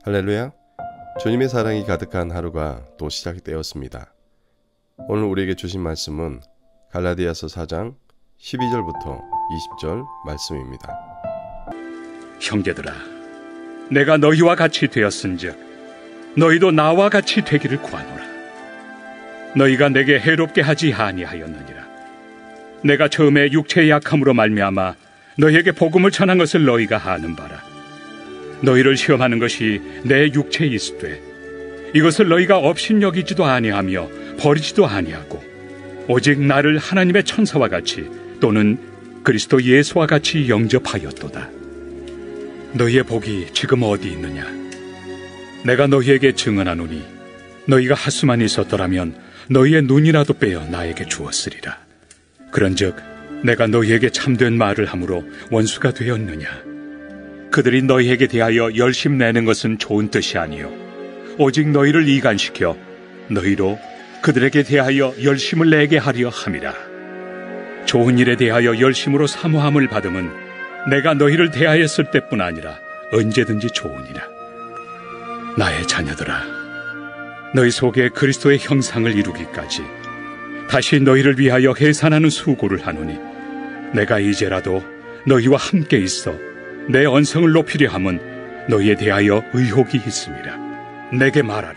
할렐루야! 주님의 사랑이 가득한 하루가 또 시작되었습니다. 오늘 우리에게 주신 말씀은 갈라디아서 4장 12절부터 20절 말씀입니다. 형제들아, 내가 너희와 같이 되었은즉 너희도 나와 같이 되기를 구하노라. 너희가 내게 해롭게 하지 아니하였느니라. 내가 처음에 육체의 약함으로 말미암아 너희에게 복음을 전한 것을 너희가 아는 바라. 너희를 시험하는 것이 내 육체에 있으되 이것을 너희가 업신여기지도 아니하며 버리지도 아니하고 오직 나를 하나님의 천사와 같이 또는 그리스도 예수와 같이 영접하였도다. 너희의 복이 지금 어디 있느냐? 내가 너희에게 증언하노니 너희가 하수만 있었더라면 너희의 눈이라도 빼어 나에게 주었으리라. 그런즉 내가 너희에게 참된 말을 함으로 원수가 되었느냐? 그들이 너희에게 대하여 열심 내는 것은 좋은 뜻이 아니요 오직 너희를 이간시켜 너희로 그들에게 대하여 열심을 내게 하려 함이라. 좋은 일에 대하여 열심으로 사모함을 받음은 내가 너희를 대하였을 때뿐 아니라 언제든지 좋으니라. 나의 자녀들아, 너희 속에 그리스도의 형상을 이루기까지 다시 너희를 위하여 해산하는 수고를 하노니 내가 이제라도 너희와 함께 있어 내 언성을 높이려 함은 너희에 대하여 의혹이 있음이라. 내게 말하라.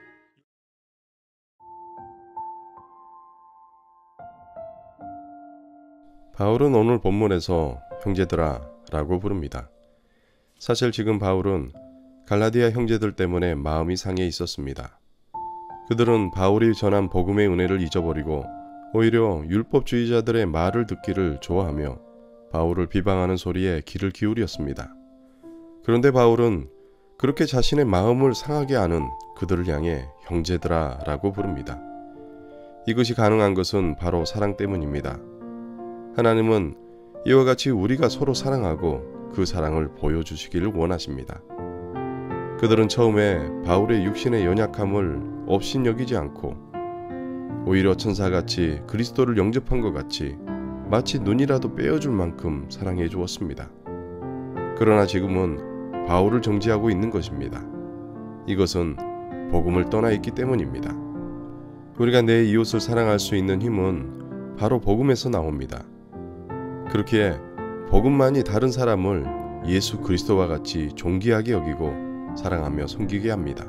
바울은 오늘 본문에서 형제들아 라고 부릅니다. 사실 지금 바울은 갈라디아 형제들 때문에 마음이 상해 있었습니다. 그들은 바울이 전한 복음의 은혜를 잊어버리고 오히려 율법주의자들의 말을 듣기를 좋아하며 바울을 비방하는 소리에 귀를 기울였습니다. 그런데 바울은 그렇게 자신의 마음을 상하게 하는 그들을 향해 형제들아 라고 부릅니다. 이것이 가능한 것은 바로 사랑 때문입니다. 하나님은 이와 같이 우리가 서로 사랑하고 그 사랑을 보여주시기를 원하십니다. 그들은 처음에 바울의 육신의 연약함을 업신여기지 않고 오히려 천사같이 그리스도를 영접한 것 같이 마치 눈이라도 빼어줄 만큼 사랑해 주었습니다. 그러나 지금은 바울을 정죄하고 있는 것입니다. 이것은 복음을 떠나 있기 때문입니다. 우리가 내 이웃을 사랑할 수 있는 힘은 바로 복음에서 나옵니다. 그렇기에 복음만이 다른 사람을 예수 그리스도와 같이 존귀하게 여기고 사랑하며 섬기게 합니다.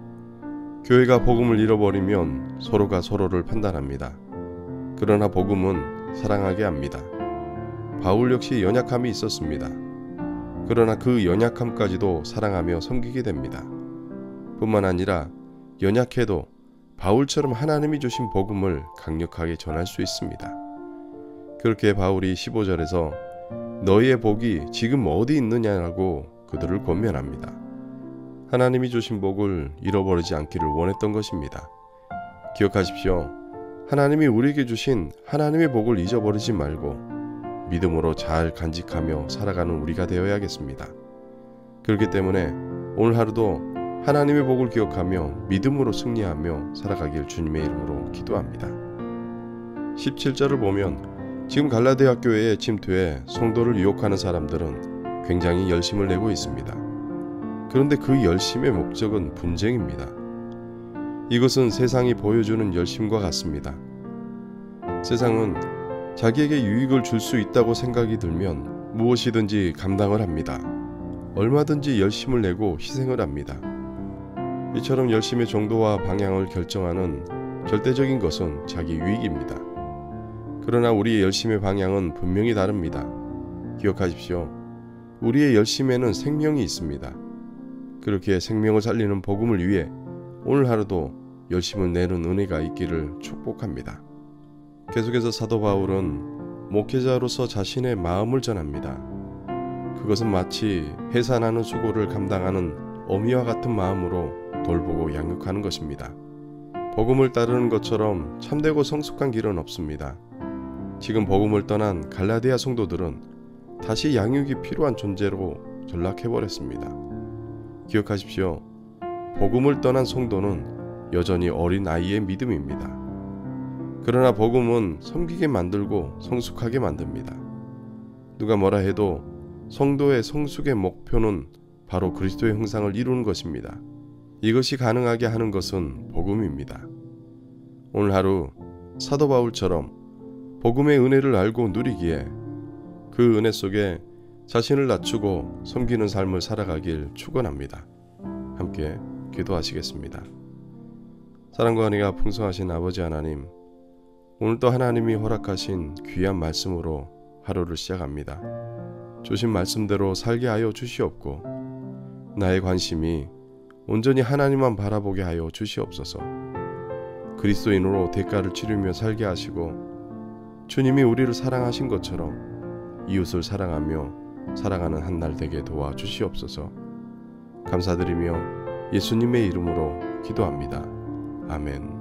교회가 복음을 잃어버리면 서로가 서로를 판단합니다. 그러나 복음은 사랑하게 합니다. 바울 역시 연약함이 있었습니다. 그러나 그 연약함까지도 사랑하며 섬기게 됩니다. 뿐만 아니라 연약해도 바울처럼 하나님이 주신 복음을 강력하게 전할 수 있습니다. 그렇게 바울이 15절에서 너희의 복이 지금 어디 있느냐라고 그들을 권면합니다. 하나님이 주신 복을 잃어버리지 않기를 원했던 것입니다. 기억하십시오. 하나님이 우리에게 주신 하나님의 복을 잊어버리지 말고 믿음으로 잘 간직하며 살아가는 우리가 되어야겠습니다. 그렇기 때문에 오늘 하루도 하나님의 복을 기억하며 믿음으로 승리하며 살아가길 주님의 이름으로 기도합니다. 17절을 보면 지금 갈라디아 교회에 침투해 성도를 유혹하는 사람들은 굉장히 열심을 내고 있습니다. 그런데 그 열심의 목적은 분쟁입니다. 이것은 세상이 보여주는 열심과 같습니다. 세상은 자기에게 유익을 줄 수 있다고 생각이 들면 무엇이든지 감당을 합니다. 얼마든지 열심을 내고 희생을 합니다. 이처럼 열심의 정도와 방향을 결정하는 절대적인 것은 자기 유익입니다. 그러나 우리의 열심의 방향은 분명히 다릅니다. 기억하십시오. 우리의 열심에는 생명이 있습니다. 그렇게 생명을 살리는 복음을 위해 오늘 하루도 열심을 내는 은혜가 있기를 축복합니다. 계속해서 사도 바울은 목회자로서 자신의 마음을 전합니다. 그것은 마치 해산하는 수고를 감당하는 어미와 같은 마음으로 돌보고 양육하는 것입니다. 복음을 따르는 것처럼 참되고 성숙한 길은 없습니다. 지금 복음을 떠난 갈라디아 성도들은 다시 양육이 필요한 존재로 전락해버렸습니다. 기억하십시오. 복음을 떠난 성도는 여전히 어린 아이의 믿음입니다. 그러나 복음은 섬기게 만들고 성숙하게 만듭니다. 누가 뭐라 해도 성도의 성숙의 목표는 바로 그리스도의 형상을 이루는 것입니다. 이것이 가능하게 하는 것은 복음입니다. 오늘 하루 사도 바울처럼 복음의 은혜를 알고 누리기에 그 은혜 속에 자신을 낮추고 섬기는 삶을 살아가길 축원합니다. 함께 기도하시겠습니다. 사랑과 은혜가 풍성하신 아버지 하나님, 오늘도 하나님이 허락하신 귀한 말씀으로 하루를 시작합니다. 주신 말씀대로 살게 하여 주시옵고 나의 관심이 온전히 하나님만 바라보게 하여 주시옵소서. 그리스도인으로 대가를 치르며 살게 하시고 주님이 우리를 사랑하신 것처럼 이웃을 사랑하며 살아가는 한 날 되게 도와주시옵소서. 감사드리며 예수님의 이름으로 기도합니다. 아멘.